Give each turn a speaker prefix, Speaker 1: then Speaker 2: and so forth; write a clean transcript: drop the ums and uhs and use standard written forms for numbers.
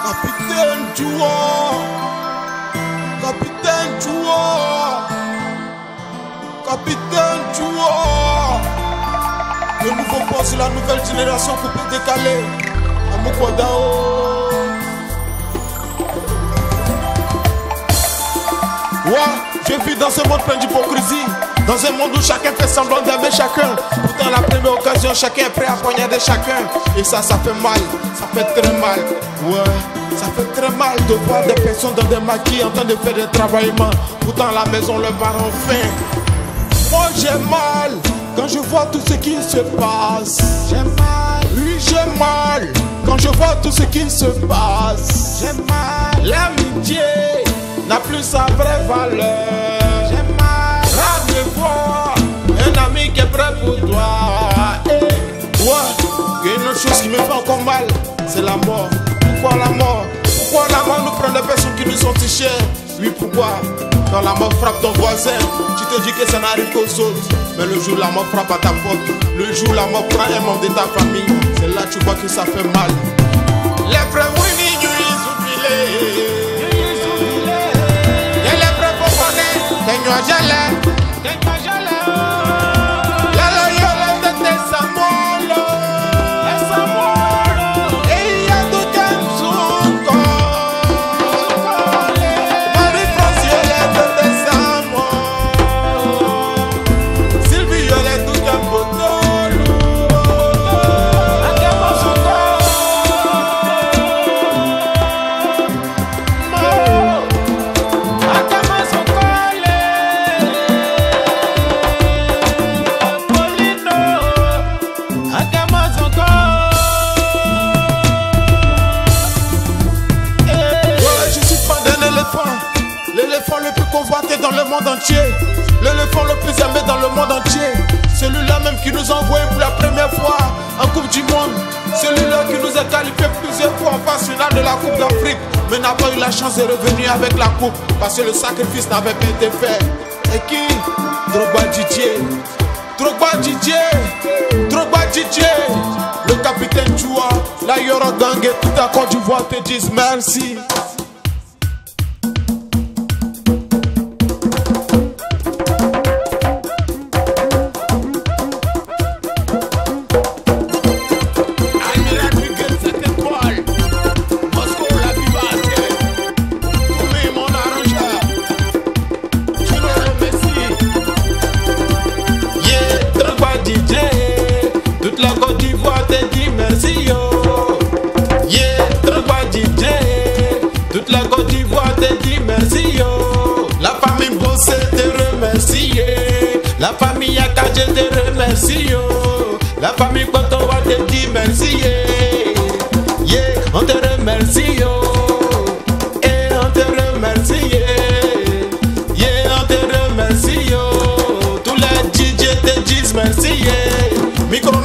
Speaker 1: Capitaine Joua, Capitaine Joua, Capitaine Joua. Le nouveau boss de la nouvelle génération coupé décalé. Amokwadao. Ouais, je vis dans ce monde plein d'hypocrisie. Dans un monde où chacun fait semblant d'aimer chacun. Pourtant la première occasion, chacun est prêt à poignarder chacun. Et ça fait mal, ça fait très mal. Ouais, ça fait très mal de voir des personnes dans des maquis en train de faire des travaillements. Pourtant la maison le barre enfin. Moi j'ai mal quand je vois tout ce qui se passe. J'ai mal, oui j'ai mal quand je vois tout ce qui se passe. J'ai mal, l'amitié n'a plus sa vraie valeur. J'ai mal, rare de voir un ami qui est prêt pour toi. Ouais, il y a une autre chose qui me fait encore mal, c'est la mort. Pourquoi la mort? Pourquoi la mort nous prend des personnes qui nous sont si chères? Oui, pourquoi? Quand la mort frappe ton voisin, tu te dis que ça n'arrive qu'aux autres. Mais le jour où la mort frappe à ta porte, le jour où la mort prend un membre de ta famille, c'est là que tu vois que ça fait mal. Les frères Winnie, ils oublient. Et les frères Popone, Kenyo Ajale. L'éléphant le plus convoité dans le monde entier. L'éléphant le plus aimé dans le monde entier. Celui-là même qui nous a envoyé pour la première fois en Coupe du Monde. Celui-là qui nous a qualifié plusieurs fois en phase finale de la Coupe d'Afrique, mais n'a pas eu la chance de revenir avec la coupe parce que le sacrifice n'avait pas été fait. Et qui? Drogba Didier. Drogba Didier. Drogba Didier. Le capitaine Joua, la Yoro Gang et toute la Côte d'Ivoire te disent merci.
Speaker 2: Toute la Côte d'Ivoire te dit merci yo. Yeah, Drogba DJ. Toute la Côte d'Ivoire te dit merci yo. La famille Bossé te remercie. La famille Akadje te remercie yo. La famille Kotowa te dit merci. Yeah, on te remercie yo. Et on te remercie. Yeah, on te remercie yo. Tous les DJ te disent merci. Micro